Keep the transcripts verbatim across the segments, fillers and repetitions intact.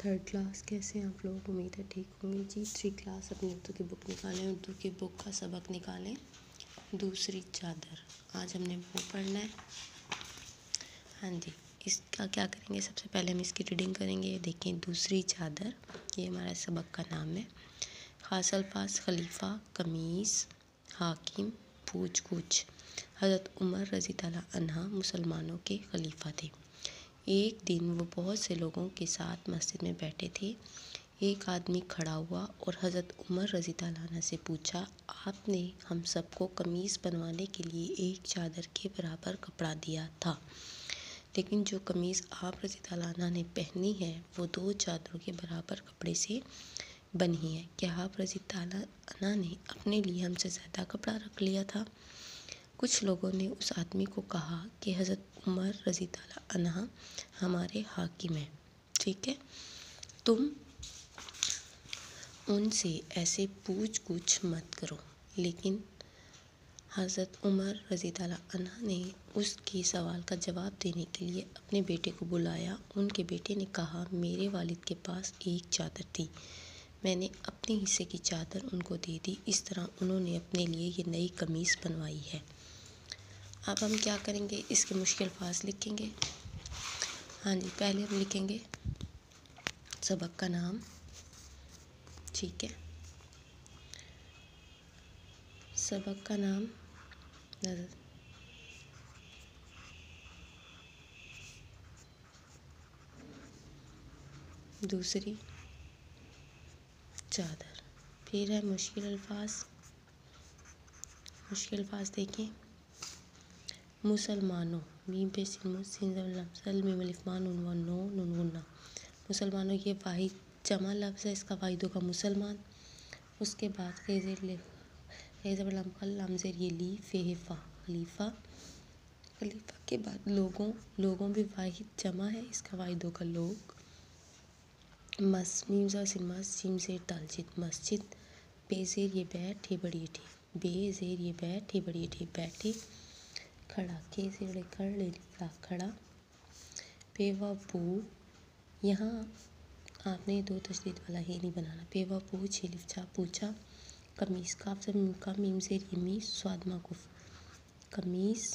Third class कैसे हैं आप लोग? उम्मीद है ठीक होंगे जी। थ्री क्लास अपनी उर्दू की बुक निकालें, उर्दू की बुक का सबक निकालें। दूसरी चादर आज हमने वो पढ़ना है। हाँ जी, इसका क्या करेंगे, सबसे पहले हम इसकी रीडिंग करेंगे। देखिए, दूसरी चादर ये हमारा सबक का नाम है। खास अल्फाज खलीफा, कमीज़, हाकिम, पूछ कुछ। हज़रत उमर रज़ी ताला अन्हा मुसलमानों के खलीफा थे। एक दिन वो बहुत से लोगों के साथ मस्जिद में बैठे थे। एक आदमी खड़ा हुआ और हज़रत उमर रज़ी ताला अन्हा से पूछा, आपने हम सबको कमीज़ बनवाने के लिए एक चादर के बराबर कपड़ा दिया था, लेकिन जो कमीज़ आप रज़ी ताला अन्हा ने पहनी है वो दो चादरों के बराबर कपड़े से बनी है। क्या आप रज़ी ताला अन्हा ने अपने लिए हमसे ज़्यादा कपड़ा रख लिया था? कुछ लोगों ने उस आदमी को कहा कि हज़रत उमर रज़ी ताला अन्हा हमारे हाकिम हैं, ठीक है, तुम उनसे ऐसे पूछ कुछ मत करो। लेकिन हज़रत उमर रज़ी ताला अन्हा ने उसके सवाल का जवाब देने के लिए अपने बेटे को बुलाया। उनके बेटे ने कहा, मेरे वालिद के पास एक चादर थी, मैंने अपने हिस्से की चादर उनको दे दी। इस तरह उन्होंने अपने लिए ये नई कमीज़ बनवाई है। अब हम क्या करेंगे, इसके मुश्किल अल्फाज लिखेंगे। हाँ जी, पहले हम लिखेंगे सबक का नाम, ठीक है, सबक का नाम दूसरी चादर। फिर है मुश्किल अल्फाज। मुश्किल अल्फाज देखें, मुसलमानों, मीम पे सिन मुस्सिन ज़ल लफ्ज़ल मीम अलिफ मा नून व नो नून गुन्ना। मुसलमानों ये वाहिद जमा लफ्ज़ है, इसका वाहिदों का मुसलमान। उसके बाद ख़ेज़र ले ख़ेज़र लम कल लम ज़ेर ये ली फ़ेफ़ा खलीफा। खलीफा के बाद लोगों, लोगों भी वाहिद जमा है, इसका वाहिदों का लोग। मस मीम ज़ा सिन मस जिम ज़ेर तालजिद मस्जिद। बेज़ेर ये बैठ हे बड़ी ठी, बेज़ेर ये बैठ हे बड़ी ठी बैठी। खड़ा के ज़ेर खड़ ले लिफ्ला खड़ा। पेवा पू, यहाँ आपने दो तशदीद वाला ही नहीं बनाना। पेवा पूछ हे लिफ्चा पूछा। कमीज़ काफ से मीम का मीम ज़ेर यमी स्वाद माकुफ कमीज़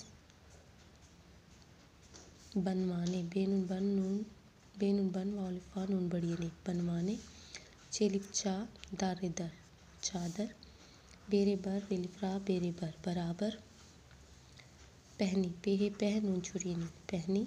बनवाने। बेनुन बन नून बेनुन बन वालिफा नून बड़ी ने बनवाने। चेलिफ्चा दारे दर चादर। बेरे बर वेलिफ्रा बेरे बर बराबर। पहनी पेहे पह नून छुरी ने पहनी।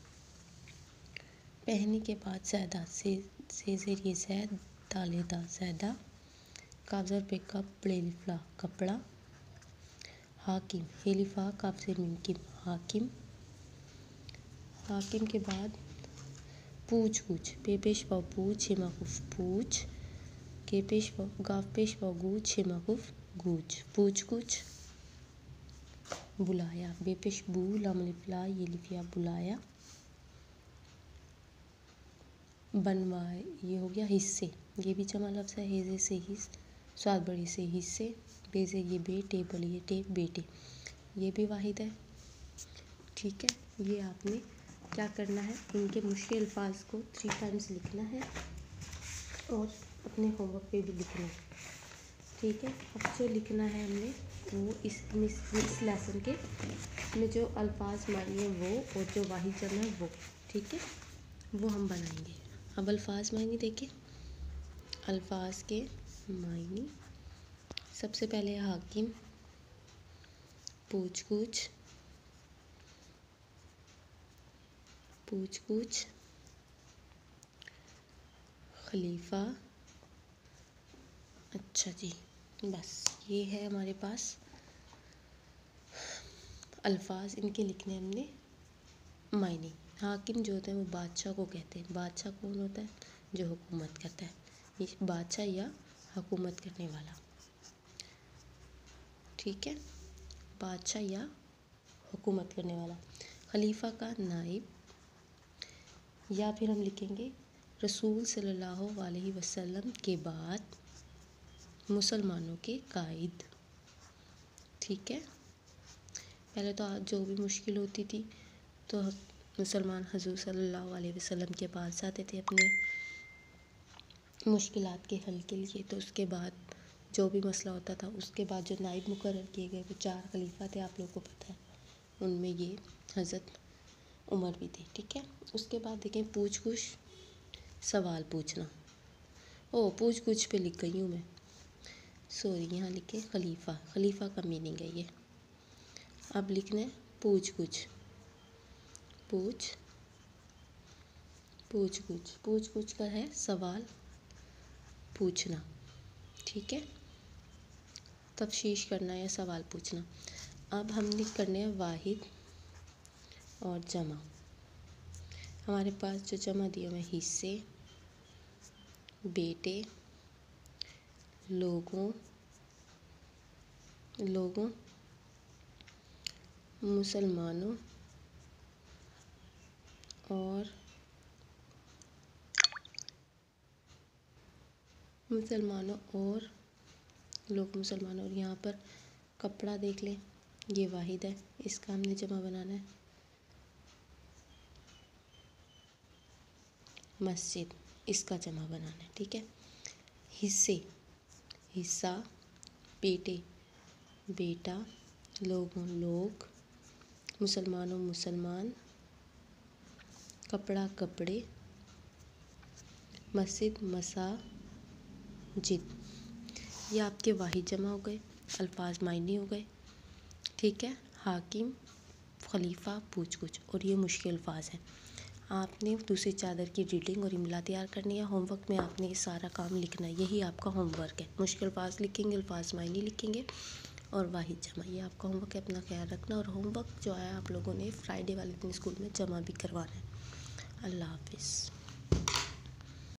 पहनी के बाद ज़्यादा से से ज़ेर ये ज़ैद दाले दा ज़्यादा। काबज़र पे कप प्लेलिफ्ला कपड़ा। हाकिम हेलिफा काफ से मीम की हाकिम। हाकिम के बाद पूछ कुछ पे पेश व पूछ माकुफ पूछ। के पेश व गाफ पेश व गूछ माकुफ गूछ पूछ कुछ। बुलाया बेपेश बू लाम लिफ्ला ये लिफिया बुलाया। बनवाए ये हो गया हिस्से, ये भी जमा लफ्ज़ है। हेज़े से हिस्स स्वाद बड़ी से हिस्से। बेज़े ये बे टेप बड़ी ये टेप बेटे, ये भी वाहिद है, ठीक है। ये आपने क्या करना है, इनके मुश्किल अल्फाज को थ्री टाइम्स लिखना है और अपने होमवर्क पे भी लिखना है, ठीक है। अब जो लिखना है हमने वो इस इस, इस लेसन के में जो अल्फाज मायने वो और जो वाहिद जमा है वो, ठीक है, वो हम बनाएंगे। अब अल्फाज मायने देखिए, अल्फाज के मायने सबसे पहले हाकिम, पूछ कुछ, पूछ कुछ, खलीफा। अच्छा जी, बस ये है हमारे पास अल्फाज, इनके लिखने हमने मायने। हाकिम जो होते हैं वो बादशाह को कहते हैं। बादशाह कौन होता है? जो हुकूमत करता है, ये बादशाह या हुकूमत करने वाला, ठीक है, बादशाह या हुकूमत करने वाला। खलीफा का नाइब, या फिर हम लिखेंगे रसूल सल्लल्लाहु अलैहि वसल्लम के बाद मुसलमानों के कायद, ठीक है। पहले तो जो भी मुश्किल होती थी तो मुसलमान हुज़ूर सल्लल्लाहु अलैहि वसल्लम के पास जाते थे अपने मुश्किलात के हल के लिए। तो उसके बाद जो भी मसला होता था, उसके बाद जो नाइब मुकर्रर किए गए वो चार खलीफा थे, आप लोगों को पता है। उनमें ये हज़रत उमर भी थे, ठीक है। उसके बाद देखें पूछ कुछ सवाल पूछना। ओ पूछ कुछ पे लिख गई हूँ मैं, सॉरी, यहाँ लिखे खलीफा, खलीफा का मीनिंग है ये। अब लिखना है पूछ कुछ, पूछ पूछ कुछ पूछ कुछ का है सवाल पूछना, ठीक है। तफ्शीश करना या सवाल पूछना। अब हमने करने हैं वाहिद और जमा। हमारे पास जो जमा दिए हुए हिस्से, बेटे, लोगों लोगों मुसलमानों और मुसलमानों और लोग मुसलमानों और यहाँ पर कपड़ा देख लें, ये वाहिद है, इसका हमने जमा बनाना है। मस्जिद, इसका जमा बनाना है, ठीक है। हिस्से, हिस्सा, बेटे बेटा, लोगों लोग, मुसलमानों मुसलमान, कपड़ा कपड़े, मस्जिद मसाजिद। ये आपके वाहिद जमा हो गए, अल्फाज मायने हो गए, ठीक है। हाकिम, खलीफा, पूछ कुछ, और ये मुश्किल अल्फाज हैं। आपने दूसरी चादर की रीडिंग और इमला तैयार करनी है। होमवर्क में आपने ये सारा काम लिखना है, यही आपका होमवर्क है। मुश्किल अल्फाज लिखेंगे, अल्फाज मायने लिखेंगे और वाहिद जमा, ये आपका होमवर्क है। अपना ख्याल रखना, और होमवर्क जो है आप लोगों ने फ्राइडे वाले दिन स्कूल में जमा भी करवाना है। अल्लाह हाफिज़।